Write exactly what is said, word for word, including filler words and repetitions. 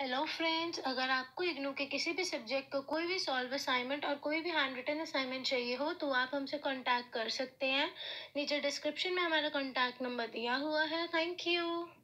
Hello friends, अगर आपको इग्नू के किसी भी सब्जेक्ट का कोई भी सॉल्व असाइनमेंट और कोई भी हैंड रिटन असाइनमेंट चाहिए हो तो आप हमसे कांटेक्ट कर सकते हैं। नीचे डिस्क्रिप्शन में हमारा कांटेक्ट नंबर दिया हुआ है। Thank you.